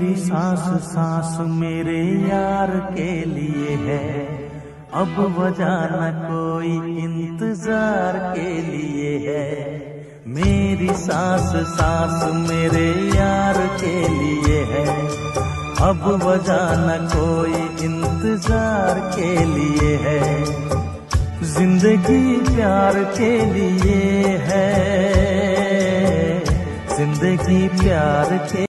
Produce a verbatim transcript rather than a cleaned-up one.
मेरी सांस सांस मेरे यार के लिए है, अब वजह न कोई इंतजार के लिए है। मेरी सांस सांस मेरे यार के लिए है, अब वजह न कोई इंतजार के लिए है। जिंदगी प्यार के लिए है, जिंदगी प्यार के